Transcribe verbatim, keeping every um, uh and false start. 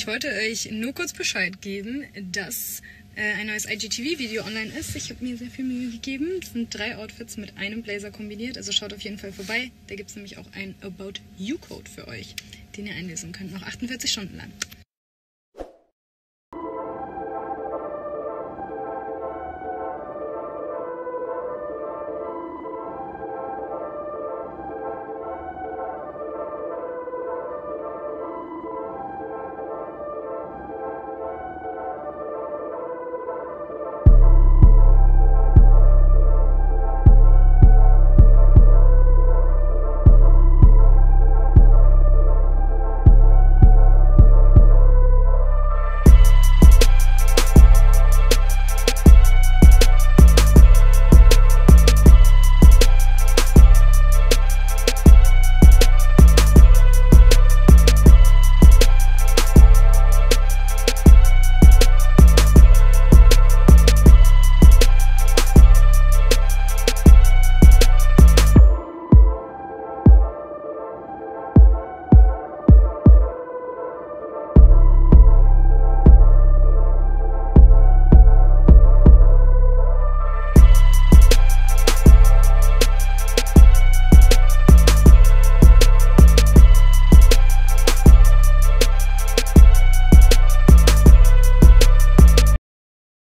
wollte euch nur kurz Bescheid geben, dass äh, ein neues I G T V-Video online ist. Ich habe mir sehr viel Mühe gegeben. Es sind drei Outfits mit einem Blazer kombiniert, also schaut auf jeden Fall vorbei. Da gibt es nämlich auch einen About You-Code für euch, den ihr einlesen könnt, noch achtundvierzig Stunden lang.